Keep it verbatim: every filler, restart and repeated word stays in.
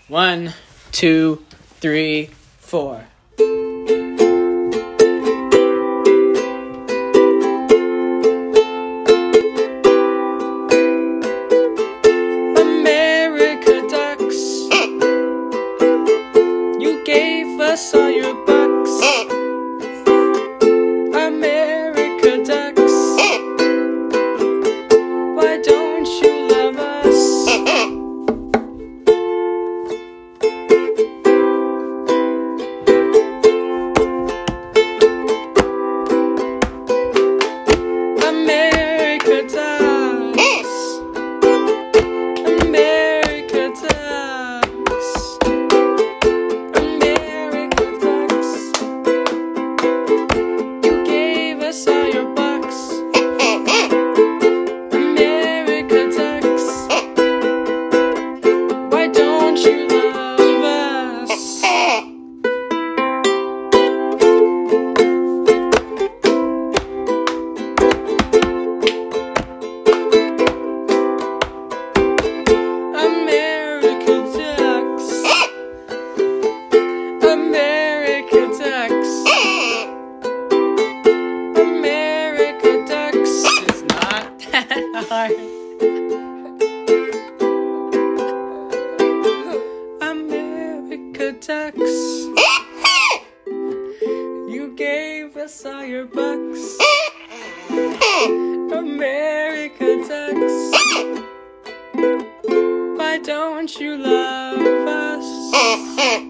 One, two, three, four. America ducks, you gave us all your bucks. America ducks, why don't you love us? America ducks, America ducks, America ducks, you gave us all your bucks. America ducks, why don't you love us? America ducks, America ducks, America ducks. It's not that hard. America ducks, you gave us all your bucks. America ducks, why don't you love us?